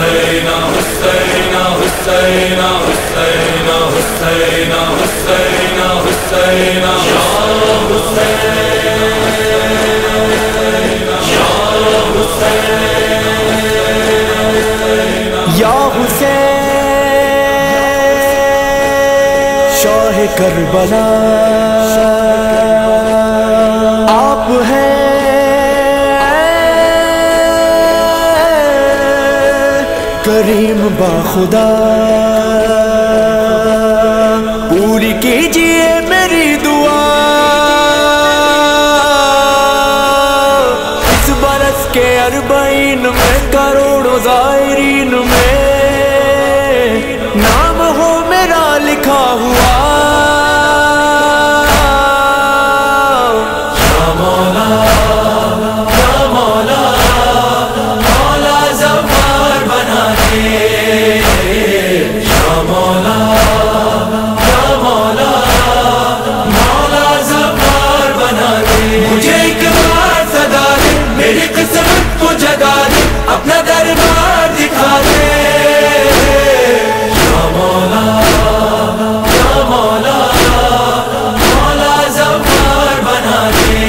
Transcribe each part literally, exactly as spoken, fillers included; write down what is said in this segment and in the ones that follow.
Hussain, Hussain, Hussain, Hussain, Hussain, Hussain, Hussain, Ya Hussain, Ya Hussain, شاہ کربلا آپ ہیں کریم با خدا، پوری کیجیے میری دعا اس برس کے اربعین میں کروڑوں زائرین میں نام ہو میرا لکھا ہوا، یا مولا یا مولا مولا زوار بنا دے، یا مولا یا مولا مولا زوار بنا دے، مجھے ایک بار صدا دے، میری قسمت کو جگا دے، اپنا دربار دکھا دے، یا مولا یا مولا مولا زوار بنا دے،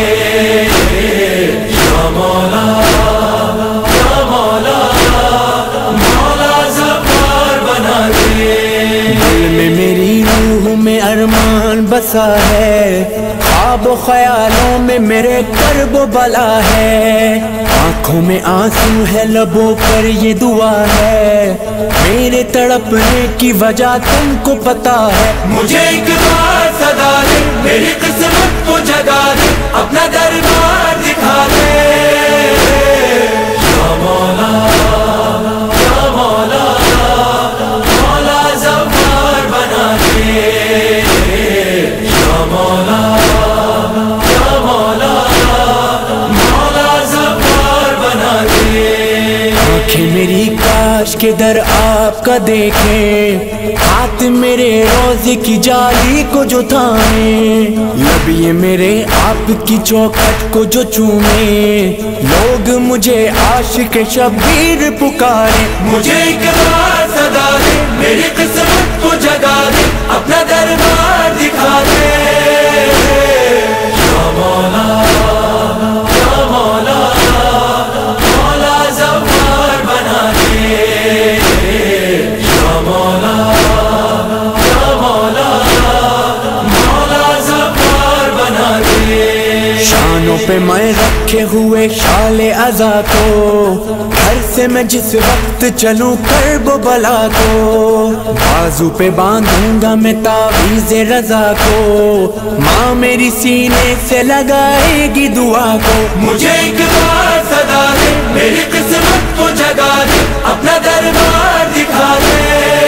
یا مولا یا مولا مولا زوار بنا دے، دل میں میری روح میں ارمان بسا ہے، خواب و خیالوں میں میرے کرب و بلا ہے، آنکھوں میں آنسو ہے لبوں پر یہ دعا ہے، میرے تڑپنے کی وجہ تم کو پتا ہے، مجھے ایک بار صدا دے، میری قسمت کو جگا دے، اپنا دربار دکھا دے، یا مولا یا مولا مولا زوار بنا دے، یا مولا یا مولا مولا زوار بنا دے، آنکھیں میری کاش کے در آپ کا دیکھیں، ہاتھ میرے روزے کی جالی کو جو تھامیں، لب یہ میرے آپ کی چوکھٹ کو جو چومیں، لوگ مجھے عاشق شبیر پکارے، مجھے ایک بار صدا دے، میری قسمت کو جگا دے، اپنا دربار دکھا دے، یا مولا یا مولا مولا زوار بنا دے، یا مولا یا مولا مولا زوار بنا دے، شانوں پہ میں رکھے ہوئے شال عزا کو، گھر سے میں جس وقت چلوں کرب و بلا کو، بازو پہ باندھوں گا میں تعویذ رضا کو، ماں میری سینے سے لگائے گی دعا کو، مجھے ایک بار صدا دے، میری قسمت کو جگا دے، اپنا دربار دکھا دے،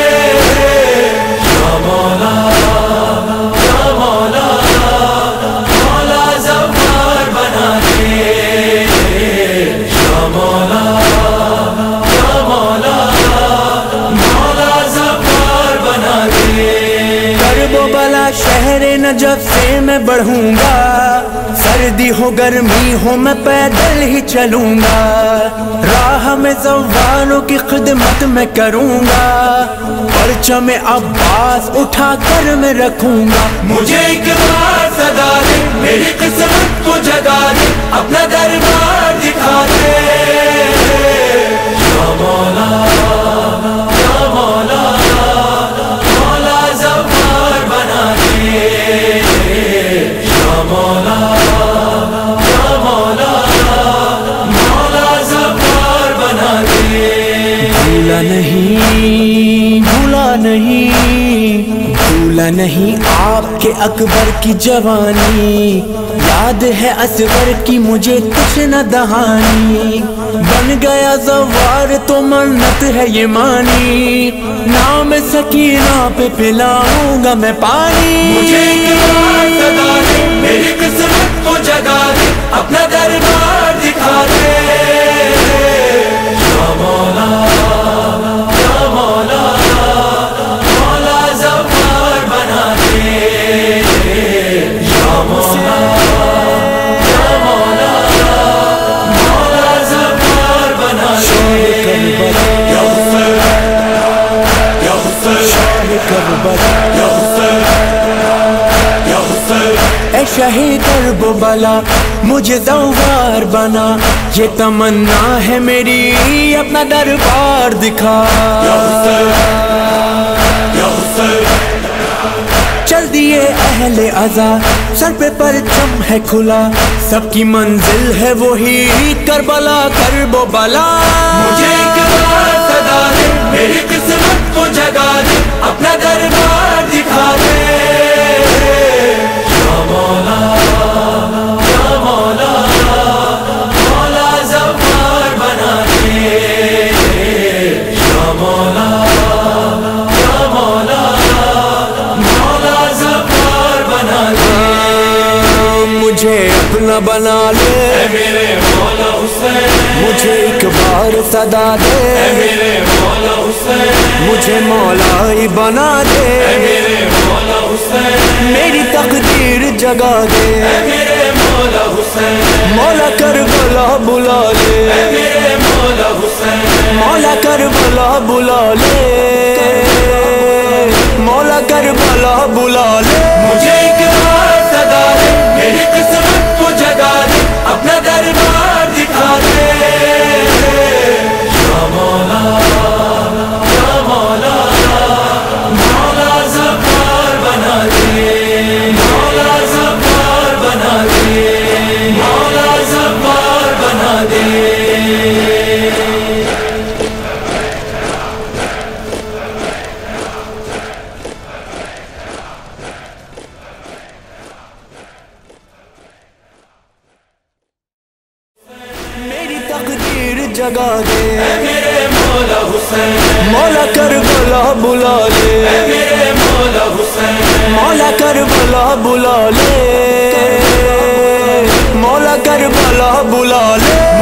یا مولا یا مولا مولا زوار بنا دے، یا مولا یا مولا مولا زوار بنا دے، کرب و بلا شہر نجف سے میں بڑھوں گا، سردی ہو گرمی ہو میں پیدل ہی چلوں گا، راہ میں زواروں کی خدمت میں کروں گا، پرچم عباس اٹھا کر میں رکھوں گا، مجھے ایک بار صدا دے، میری قسمت کو جگا دے، اپنا دربار دکھا دے، یا مولا یا مولا مولا زوار بنا دے، یا مولا یا مولا مولا زوار بنا دے، بھولا نہیں بھولا نہیں بھولا نہیں آپ کے اکبر کی جوانی، یاد ہے اصغر کی مجھے تشنہ دہانی، بن گیا زوار تو منت ہے یہ مانی، نام سکینہ پہ پلاؤں گا میں پانی، مجھے ایک بار صدا دے، میری قسمت کو جگا دے، اپنا دربار دکھا دے، یا مولا یا مولا مولا زوار بنا دے، یا مولا یا مولا مولا زوار بنا دے، یا बला, मुझे ज़वार बना, ये तमन्ना है मेरी, अपना दरबार दिखा। चल दिए अहले अज़ा, सर पे परचम है खुला, सबकी मंजिल है वही करबला करबो बला। मुझे एक बार सदा दे, मेरी किस्मत को जगा दे, अपना दरबार दिखा दे। या मौला या मौला, मौला ज़वार बना दे। या मौला या मौला, मौला ज़वार बना दे। मुझे अपना बना ले मेरे मौला हुसैन, मुझे एक बार सदा दे मेरे मौला हुसैन, मुझे मौला ही बना दे मेरे मौला हुसैन, मेरी तकदीर जगा दे मेरे मौला हुसैन, मौला करबला बुला ले मेरे मौला हुसैन, मौला करबला बुला ले, मौला करबला बुला ले। मुझे एक बार सदा दे, मेरी किस्मत को जगा दे, अपना दरबार दिखा दे। या मौला या मौला, मौला ज़वार बना दे, मौला ज़वार बना दे, मौला ज़वार बना दे। तकदीर जगा दे मेरे मौला हुसैन, मौला करबला बुला ले मेरे मौला हुसैन, मौला करबला बुला ले, मौला करबला बुला ले।